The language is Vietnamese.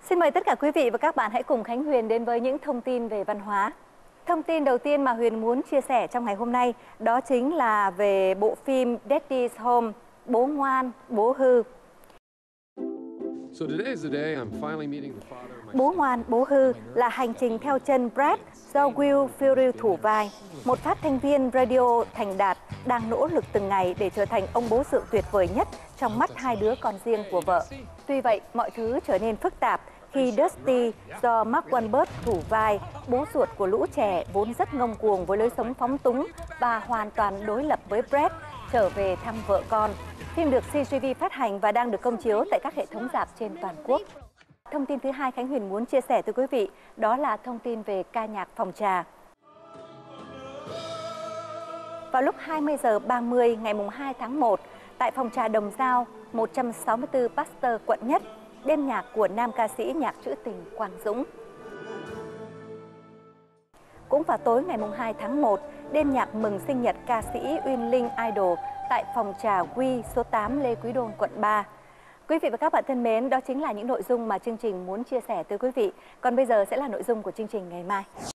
Xin mời tất cả quý vị và các bạn hãy cùng Khánh Huyền đến với những thông tin về văn hóa. Thông tin đầu tiên mà Huyền muốn chia sẻ trong ngày hôm nay đó chính là về bộ phim Daddy's Home, Bố Ngoan, Bố Hư. Bố Ngoan, Bố Hư là hành trình theo chân Brad do Will Ferrell thủ vai, một phát thanh viên radio thành đạt đang nỗ lực từng ngày để trở thành ông bố sự tuyệt vời nhất trong mắt hai đứa con riêng của vợ. Tuy vậy, mọi thứ trở nên phức tạp khi Dusty do Mark Wahlberg thủ vai, bố ruột của lũ trẻ vốn rất ngông cuồng với lối sống phóng túng và hoàn toàn đối lập với Brad, trở về thăm vợ con. Phim được CGV phát hành và đang được công chiếu tại các hệ thống rạp trên toàn quốc. Thông tin thứ hai Khánh Huyền muốn chia sẻ tới quý vị đó là thông tin về ca nhạc phòng trà. Vào lúc 20 giờ 30 ngày 2 tháng 1, tại phòng trà Đồng Dao, 164 Pasteur, quận Nhất, đêm nhạc của nam ca sĩ nhạc trữ tình Quang Dũng. Cũng vào tối ngày 2 tháng 1, đêm nhạc mừng sinh nhật ca sĩ Uyên Linh Idol tại phòng trà Quy số 8 Lê Quý Đôn, quận 3. Quý vị và các bạn thân mến, đó chính là những nội dung mà chương trình muốn chia sẻ tới quý vị. Còn bây giờ sẽ là nội dung của chương trình ngày mai.